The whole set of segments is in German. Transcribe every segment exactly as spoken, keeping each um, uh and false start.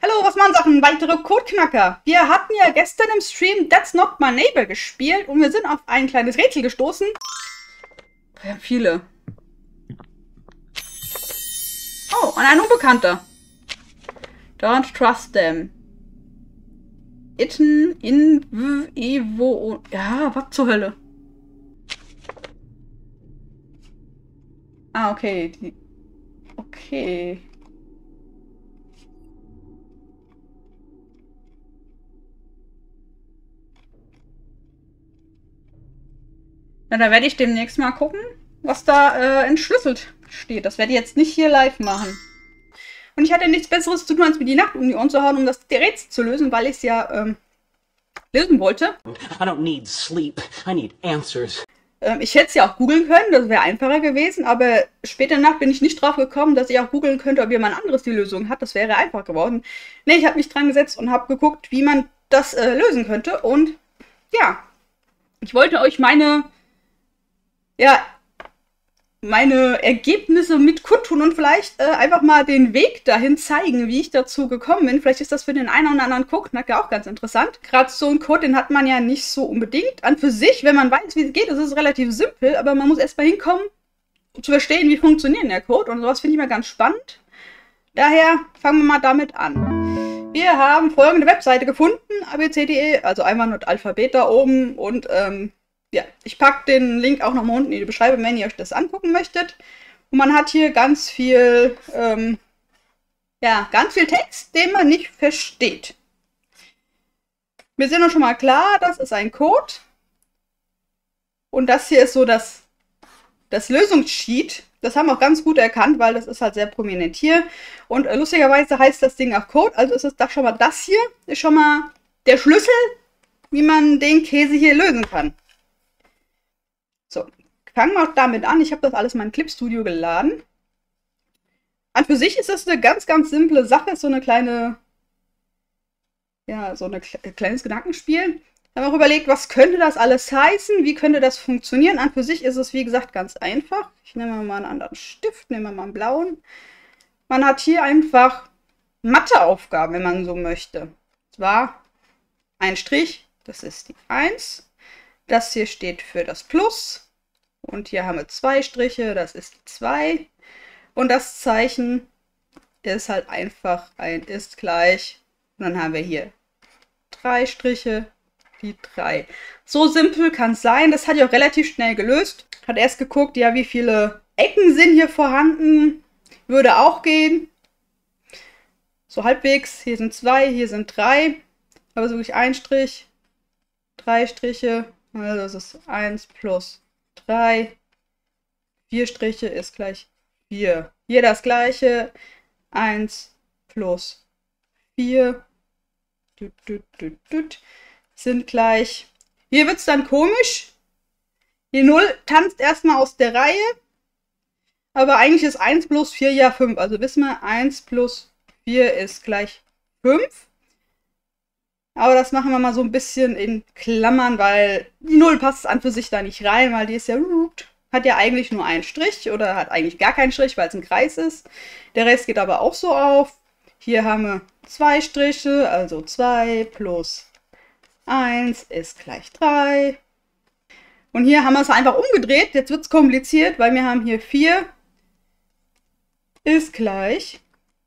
Hallo, was machen Sachen? Weitere Codeknacker. Wir hatten ja gestern im Stream That's Not My Neighbor gespielt und wir sind auf ein kleines Rätsel gestoßen. Wir haben viele. Oh, und ein Unbekannter. Don't trust them. Itten, in, w, evo, ja, was zur Hölle? Ah, okay. Die, okay. Na, da werde ich demnächst mal gucken, was da äh, entschlüsselt steht. Das werde ich jetzt nicht hier live machen. Und ich hatte nichts Besseres zu tun, als mir die Nacht um die Ohren zu hauen, um das Rätsel zu lösen, weil ich es ja ähm, lösen wollte. I don't need sleep. I need answers. Ähm, ich hätte es ja auch googeln können, das wäre einfacher gewesen, aber später in der Nacht bin ich nicht drauf gekommen, dass ich auch googeln könnte, ob jemand anderes die Lösung hat. Das wäre einfach geworden. Ne, ich habe mich dran gesetzt und habe geguckt, wie man das äh, lösen könnte. Und ja, ich wollte euch meine... ja, meine Ergebnisse mit kundtun und vielleicht äh, einfach mal den Weg dahin zeigen, wie ich dazu gekommen bin. Vielleicht ist das für den einen oder anderen Codeknacker auch ganz interessant. Gerade so ein Code, den hat man ja nicht so unbedingt. An für sich, wenn man weiß, wie es geht, ist es relativ simpel, aber man muss erst mal hinkommen, um zu verstehen, wie funktioniert der Code. Und sowas finde ich mal ganz spannend. Daher fangen wir mal damit an. Wir haben folgende Webseite gefunden, a b c punkt d e, also einfach nur Alphabet da oben und ähm, ja, ich packe den Link auch noch mal unten in die Beschreibung, wenn ihr euch das angucken möchtet. Und man hat hier ganz viel, ähm, ja, ganz viel Text, den man nicht versteht. Wir sind uns schon mal klar, das ist ein Code. Und das hier ist so das, das Lösungssheet. Das haben wir auch ganz gut erkannt, weil das ist halt sehr prominent hier. Und äh, lustigerweise heißt das Ding auch Code, also ist es das schon mal das hier, ist schon mal der Schlüssel, wie man den Käse hier lösen kann. So, fangen wir auch damit an. Ich habe das alles in mein Clip Studio geladen. An für sich ist das eine ganz, ganz simple Sache. Ist so eine kleine, ja, so ein kleines Gedankenspiel. Wir haben auch überlegt, was könnte das alles heißen? Wie könnte das funktionieren? An für sich ist es, wie gesagt, ganz einfach. Ich nehme mal einen anderen Stift, nehme mal einen blauen. Man hat hier einfach Matheaufgaben, wenn man so möchte. Und zwar ein Strich, das ist die eins. Das hier steht für das Plus. Und hier haben wir zwei Striche, das ist die zwei. Und das Zeichen ist halt einfach ein ist gleich. Und dann haben wir hier drei Striche, die drei. So simpel kann es sein. Das hat ja auch relativ schnell gelöst. Hat erst geguckt, ja, wie viele Ecken sind hier vorhanden. Würde auch gehen. So halbwegs. Hier sind zwei, hier sind drei. Aber so wirklich ein Strich, drei Striche. Also das ist eins plus drei. vier Striche ist gleich vier. Hier das gleiche. eins plus vier tut, tut, tut, tut, sind gleich. Hier wird es dann komisch. Die null tanzt erstmal aus der Reihe. Aber eigentlich ist eins plus vier ja fünf. Also wissen wir, eins plus vier ist gleich fünf. Aber das machen wir mal so ein bisschen in Klammern, weil die null passt an für sich da nicht rein, weil die ist ja, hat ja eigentlich nur einen Strich oder hat eigentlich gar keinen Strich, weil es ein Kreis ist. Der Rest geht aber auch so auf. Hier haben wir zwei Striche, also zwei plus eins ist gleich drei. Und hier haben wir es einfach umgedreht. Jetzt wird es kompliziert, weil wir haben hier vier ist gleich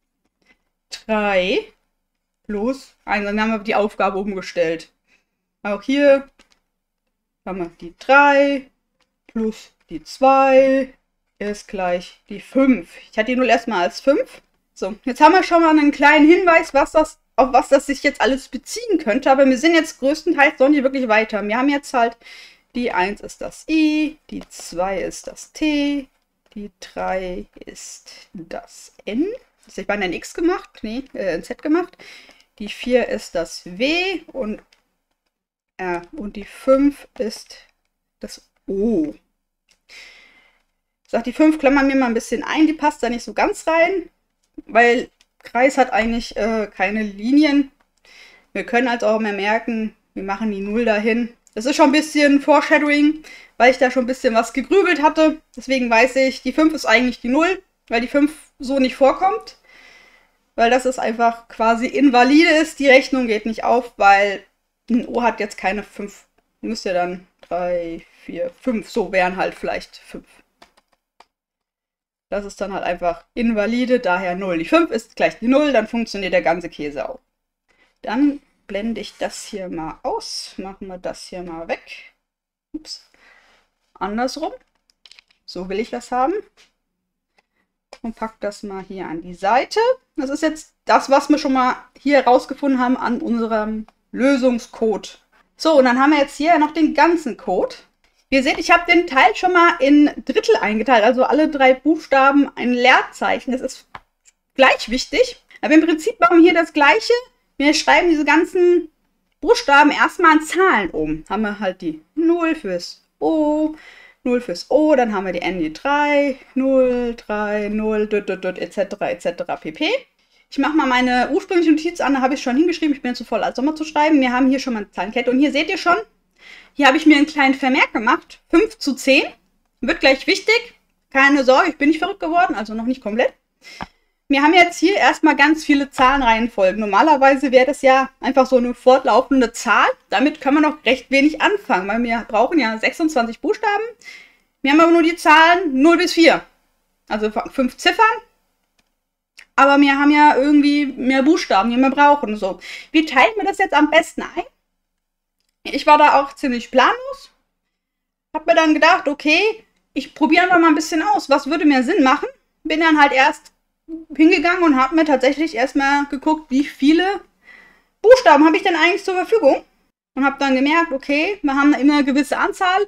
drei. Plus, dann haben wir die Aufgabe umgestellt. Auch hier haben wir die drei plus die zwei ist gleich die fünf. Ich hatte die null erstmal als fünf. So, jetzt haben wir schon mal einen kleinen Hinweis, was das, auf was das sich jetzt alles beziehen könnte. Aber wir sind jetzt größtenteils noch nicht wirklich weiter. Wir haben jetzt halt die eins ist das I, die zwei ist das T, die drei ist das N. Ich habe ein X gemacht, nee, äh, ein Z gemacht. Die vier ist das W und, äh, und die fünf ist das O. Ich sage, die fünf klammern wir mal ein bisschen ein, die passt da nicht so ganz rein, weil Kreis hat eigentlich äh, keine Linien. Wir können also auch mehr merken, wir machen die null dahin. Das ist schon ein bisschen Foreshadowing, weil ich da schon ein bisschen was gegrübelt hatte. Deswegen weiß ich, die fünf ist eigentlich die null, weil die fünf so nicht vorkommt. weil das ist einfach quasi invalide ist. Die Rechnung geht nicht auf, weil ein O hat jetzt keine fünf. Müsste dann drei, vier, fünf. So wären halt vielleicht fünf. Das ist dann halt einfach invalide, daher null. Die fünf ist gleich die null, dann funktioniert der ganze Käse auch. Dann blende ich das hier mal aus. Machen wir das hier mal weg. Ups. Andersrum. So will ich das haben. Und pack das mal hier an die Seite. Das ist jetzt das, was wir schon mal hier rausgefunden haben an unserem Lösungscode. So, und dann haben wir jetzt hier noch den ganzen Code. Ihr seht, ich habe den Teil schon mal in Drittel eingeteilt, also alle drei Buchstaben ein Leerzeichen. Das ist gleich wichtig. Aber im Prinzip machen wir hier das Gleiche. Wir schreiben diese ganzen Buchstaben erstmal in Zahlen um. Haben wir halt die null fürs O, null fürs O, dann haben wir die N, die drei, null, drei, null, et cetera et cetera pp. Ich mache mal meine ursprüngliche Notiz an, da habe ich schon hingeschrieben, ich bin jetzt zu voll als Sommer zu schreiben. Wir haben hier schon mal eine Zahlenkette und hier seht ihr schon, hier habe ich mir einen kleinen Vermerk gemacht, fünf zu zehn, wird gleich wichtig, keine Sorge, ich bin nicht verrückt geworden, also noch nicht komplett. Wir haben jetzt hier erstmal ganz viele Zahlenreihenfolgen. Normalerweise wäre das ja einfach so eine fortlaufende Zahl, damit können wir noch recht wenig anfangen, weil wir brauchen ja sechsundzwanzig Buchstaben. Wir haben aber nur die Zahlen null bis vier, also fünf Ziffern. Aber wir haben ja irgendwie mehr Buchstaben, die wir brauchen. So. Wie teilen wir das jetzt am besten ein? Ich war da auch ziemlich planlos. Hab mir dann gedacht, okay, ich probiere einfach mal ein bisschen aus. Was würde mir Sinn machen? Bin dann halt erst hingegangen und habe mir tatsächlich erstmal geguckt, wie viele Buchstaben habe ich denn eigentlich zur Verfügung. Und habe dann gemerkt, okay, wir haben immer eine gewisse Anzahl.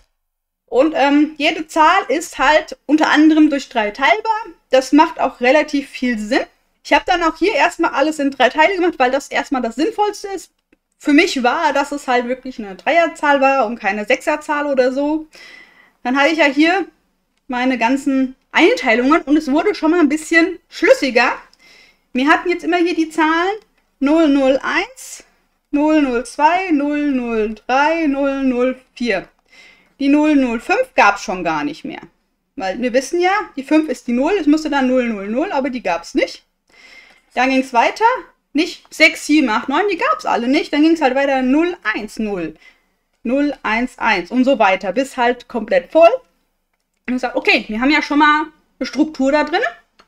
Und ähm, jede Zahl ist halt unter anderem durch drei teilbar. Das macht auch relativ viel Sinn. Ich habe dann auch hier erstmal alles in drei Teile gemacht, weil das erstmal das Sinnvollste ist. Für mich war, dass es halt wirklich eine Dreierzahl war und keine Sechserzahl oder so. Dann hatte ich ja hier meine ganzen Einteilungen und es wurde schon mal ein bisschen schlüssiger. Wir hatten jetzt immer hier die Zahlen null null eins, null null zwei, null null drei, null null vier. Die null null fünf gab es schon gar nicht mehr. Weil wir wissen ja, die fünf ist die null, es müsste dann null null null, aber die gab es nicht. Dann ging es weiter, nicht sechs, sieben, acht, neun, die gab es alle nicht. Dann ging es halt weiter null eins null, null eins eins und so weiter, bis halt komplett voll. Und ich sage, okay, wir haben ja schon mal eine Struktur da drin.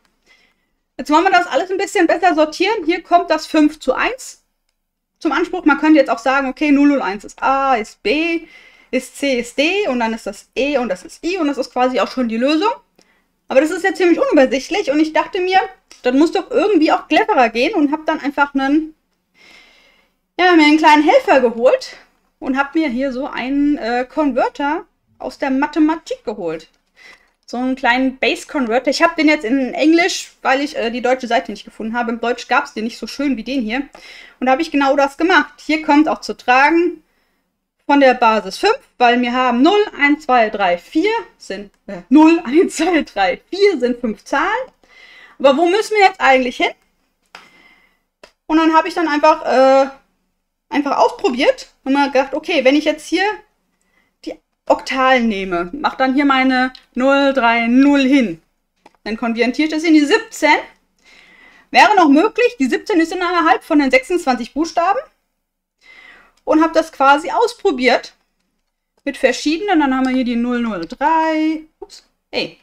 Jetzt wollen wir das alles ein bisschen besser sortieren. Hier kommt das fünf zu eins zum Anspruch. Man könnte jetzt auch sagen, okay, null null eins ist A, ist B, ist C, ist D und dann ist das E und das ist I und das ist quasi auch schon die Lösung. Aber das ist ja ziemlich unübersichtlich und ich dachte mir, das muss doch irgendwie auch cleverer gehen und habe dann einfach einen, ja, mir einen kleinen Helfer geholt und habe mir hier so einen äh, Konverter aus der Mathematik geholt. So einen kleinen Base-Converter. Ich habe den jetzt in Englisch, weil ich äh, die deutsche Seite nicht gefunden habe. Im Deutsch gab es den nicht so schön wie den hier. Und da habe ich genau das gemacht. Hier kommt auch zu tragen von der Basis fünf, weil wir haben null, eins, zwei, drei, vier sind äh, null, eins, zwei, drei, vier sind fünf Zahlen. Aber wo müssen wir jetzt eigentlich hin? Und dann habe ich dann einfach, äh, einfach ausprobiert und mal gedacht, okay, wenn ich jetzt hier die Oktalen nehme, mache dann hier meine null, drei, null hin, dann konvertiert es in die siebzehn. Wäre noch möglich, die siebzehn ist innerhalb von den sechsundzwanzig Buchstaben. Und habe das quasi ausprobiert mit verschiedenen. Dann haben wir hier die null null drei. Ups, ey.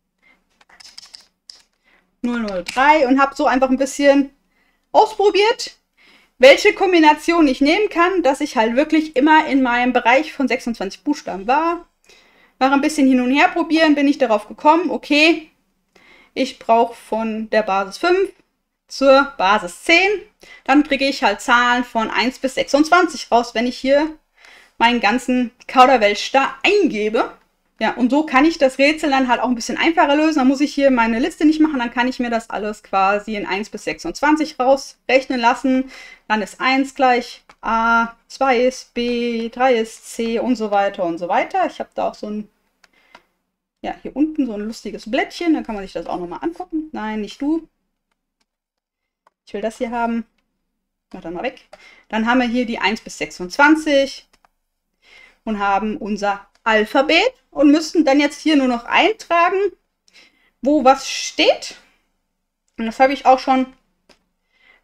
null null drei und habe so einfach ein bisschen ausprobiert, welche Kombination ich nehmen kann, dass ich halt wirklich immer in meinem Bereich von sechsundzwanzig Buchstaben war. Nach ein bisschen hin und her probieren bin ich darauf gekommen, okay, ich brauche von der Basis fünf zur Basis zehn. Dann kriege ich halt Zahlen von eins bis sechsundzwanzig raus, wenn ich hier meinen ganzen Kauderwelsch da eingebe. Ja, und so kann ich das Rätsel dann halt auch ein bisschen einfacher lösen. Dann muss ich hier meine Liste nicht machen, dann kann ich mir das alles quasi in eins bis sechsundzwanzig rausrechnen lassen. Dann ist eins gleich A, zwei ist B, drei ist C und so weiter und so weiter. Ich habe da auch so ein, ja, hier unten so ein lustiges Blättchen, dann kann man sich das auch nochmal angucken. Nein, nicht du. Ich will das hier haben. Mach dann mal weg. Dann haben wir hier die eins bis sechsundzwanzig und haben unser Alphabet und müssen dann jetzt hier nur noch eintragen, wo was steht. Und das habe ich auch schon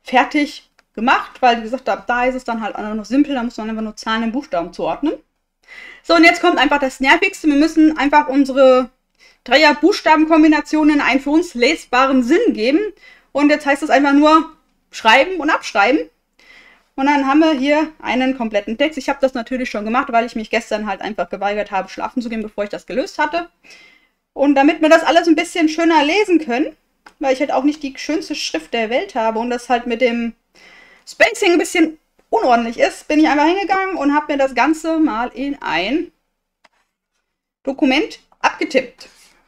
fertig gemacht, weil, wie gesagt, ab da ist es dann halt auch noch simpel, da muss man einfach nur Zahlen und Buchstaben zuordnen. So, und jetzt kommt einfach das Nervigste. Wir müssen einfach unsere Dreier-Buchstaben-Kombinationen einen für uns lesbaren Sinn geben. Und jetzt heißt es einfach nur schreiben und abschreiben. Und dann haben wir hier einen kompletten Text. Ich habe das natürlich schon gemacht, weil ich mich gestern halt einfach geweigert habe, schlafen zu gehen, bevor ich das gelöst hatte. Und damit wir das alles ein bisschen schöner lesen können, weil ich halt auch nicht die schönste Schrift der Welt habe und das halt mit dem Spacing ein bisschen unordentlich ist, bin ich einfach hingegangen und habe mir das Ganze mal in ein Dokument abgetippt.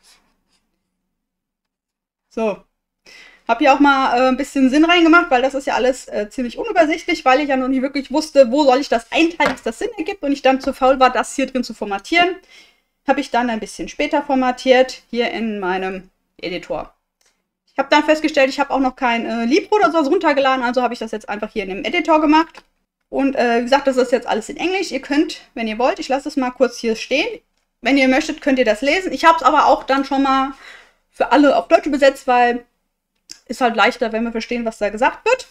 So. Habe hier auch mal äh, ein bisschen Sinn reingemacht, weil das ist ja alles äh, ziemlich unübersichtlich, weil ich ja noch nie wirklich wusste, wo soll ich das einteilen, dass das Sinn ergibt und ich dann zu faul war, das hier drin zu formatieren. Habe ich dann ein bisschen später formatiert, hier in meinem Editor. Ich habe dann festgestellt, ich habe auch noch kein äh, Libro oder sowas runtergeladen, also habe ich das jetzt einfach hier in dem Editor gemacht. Und äh, wie gesagt, das ist jetzt alles in Englisch. Ihr könnt, wenn ihr wollt, ich lasse es mal kurz hier stehen. Wenn ihr möchtet, könnt ihr das lesen. Ich habe es aber auch dann schon mal für alle auf Deutsch übersetzt, weil ist halt leichter, wenn wir verstehen, was da gesagt wird.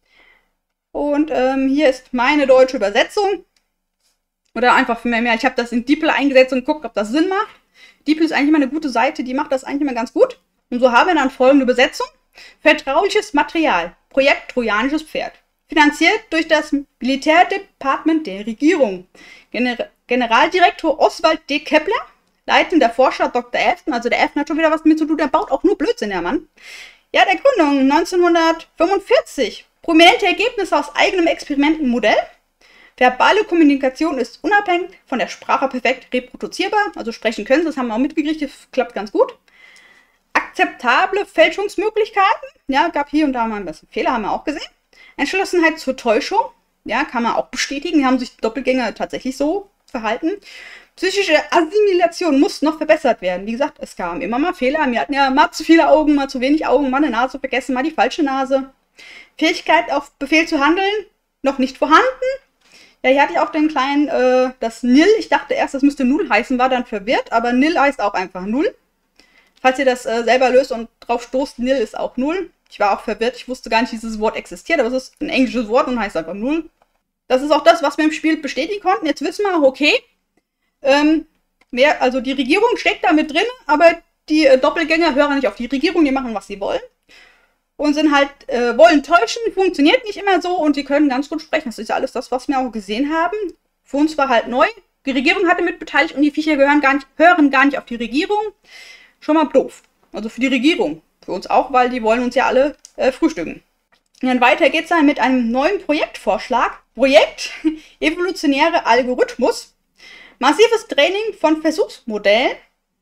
Und ähm, hier ist meine deutsche Übersetzung. Oder einfach für mehr, mehr. Ich habe das in DeepL eingesetzt und geguckt, ob das Sinn macht. DeepL ist eigentlich immer eine gute Seite, die macht das eigentlich immer ganz gut. Und so haben wir dann folgende Übersetzung. Vertrauliches Material. Projekt Trojanisches Pferd. Finanziert durch das Militärdepartement der Regierung. Gener Generaldirektor Oswald D. Kepler. Leitender Forscher Doktor Elfton. Also der Elfton hat schon wieder was damit zu tun. Der baut auch nur Blödsinn, der Mann. Ja, der Gründung neunzehnhundertfünfundvierzig. Prominente Ergebnisse aus eigenem Experimentenmodell. Verbale Kommunikation ist unabhängig von der Sprache perfekt reproduzierbar. Also sprechen können sie, das haben wir auch mitgekriegt, das klappt ganz gut. Akzeptable Fälschungsmöglichkeiten. Ja, gab hier und da mal ein bisschen Fehler, haben wir auch gesehen. Entschlossenheit zur Täuschung. Ja, kann man auch bestätigen. Die haben sich Doppelgänger tatsächlich so verhalten. Psychische Assimilation muss noch verbessert werden. Wie gesagt, es kamen immer mal Fehler. Wir hatten ja mal zu viele Augen, mal zu wenig Augen, mal eine Nase vergessen, mal die falsche Nase. Fähigkeit auf Befehl zu handeln, noch nicht vorhanden. Ja, hier hatte ich auch den kleinen, äh, das Nil. Ich dachte erst, das müsste Null heißen, war dann verwirrt, aber Nil heißt auch einfach Null. Falls ihr das äh, selber löst und drauf stoßt, Nil ist auch Null. Ich war auch verwirrt, ich wusste gar nicht, dieses Wort existiert, aber es ist ein englisches Wort und heißt einfach Null. Das ist auch das, was wir im Spiel bestätigen konnten. Jetzt wissen wir, okay, ähm, mehr, also die Regierung steckt da mit drin, aber die äh, Doppelgänger hören nicht auf die Regierung, die machen, was sie wollen. Und sind halt, äh, wollen täuschen, funktioniert nicht immer so und die können ganz gut sprechen. Das ist ja alles das, was wir auch gesehen haben. Für uns war halt neu. Die Regierung hatte mit beteiligt und die Viecher gehören gar nicht, hören gar nicht auf die Regierung. Schon mal doof. Also für die Regierung. Für uns auch, weil die wollen uns ja alle äh, frühstücken. Und dann weiter geht es dann mit einem neuen Projektvorschlag. Projekt Evolutionäre Algorithmus. Massives Training von Versuchsmodellen.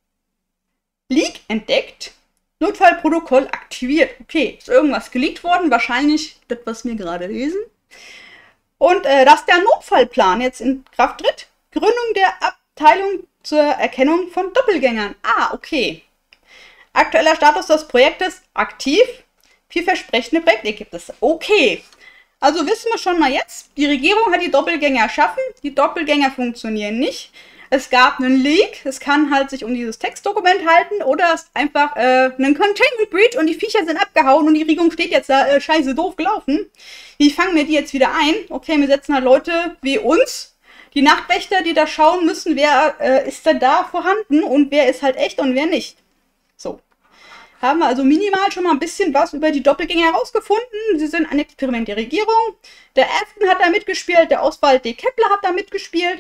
Leak entdeckt. Notfallprotokoll aktiviert. Okay, ist irgendwas geleakt worden. Wahrscheinlich das, was wir gerade lesen. Und äh, dass der Notfallplan jetzt in Kraft tritt. Gründung der Abteilung zur Erkennung von Doppelgängern. Ah, okay. Aktueller Status des Projektes aktiv. Vielversprechende Projektergebnisse. Okay. Also wissen wir schon mal jetzt, die Regierung hat die Doppelgänger erschaffen. Die Doppelgänger funktionieren nicht. Es gab einen Leak. Es kann halt sich um dieses Textdokument halten. Oder es ist einfach äh, ein Containment Breach und die Viecher sind abgehauen und die Regierung steht jetzt da, äh, scheiße doof gelaufen. Wie fangen wir die jetzt wieder ein? Okay, wir setzen halt Leute wie uns. Die Nachtwächter, die da schauen müssen, wer äh, ist denn da vorhanden und wer ist halt echt und wer nicht. So. Haben wir also minimal schon mal ein bisschen was über die Doppelgänger herausgefunden. Sie sind ein Experiment der Regierung. Der Elfton hat da mitgespielt, der Oswald D. Kepler hat da mitgespielt.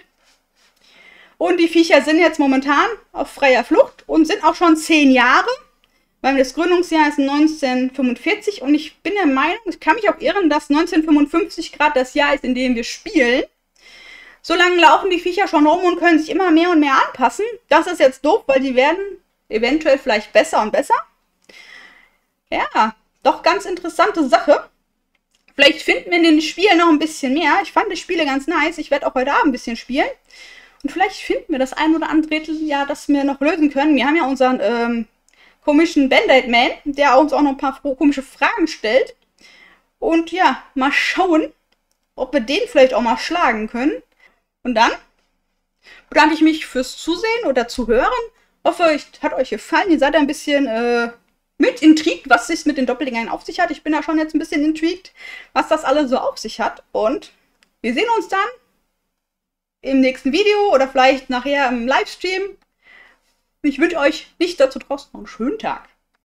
Und die Viecher sind jetzt momentan auf freier Flucht und sind auch schon zehn Jahre. Weil das Gründungsjahr ist neunzehnhundertfünfundvierzig und ich bin der Meinung, ich kann mich auch irren, dass neunzehnhundertfünfundfünfzig gerade das Jahr ist, in dem wir spielen. So lange laufen die Viecher schon rum und können sich immer mehr und mehr anpassen. Das ist jetzt doof, weil die werden eventuell vielleicht besser und besser. Ja, doch ganz interessante Sache. Vielleicht finden wir in den Spielen noch ein bisschen mehr. Ich fand die Spiele ganz nice. Ich werde auch heute Abend ein bisschen spielen. Und vielleicht finden wir das ein oder andere Rätsel, das wir noch lösen können. Wir haben ja unseren ähm, komischen Band-Aid-Man, der uns auch noch ein paar komische Fragen stellt. Und ja, mal schauen, ob wir den vielleicht auch mal schlagen können. Und dann bedanke ich mich fürs Zusehen oder Zuhören. Hoffe, es hat euch gefallen. Ihr seid ein bisschen äh, mit intrigued, was es mit den Doppelgängern auf sich hat. Ich bin da schon jetzt ein bisschen intrigued, was das alles so auf sich hat. Und wir sehen uns dann im nächsten Video oder vielleicht nachher im Livestream. Ich wünsche euch nicht dazu draußen noch einen schönen Tag.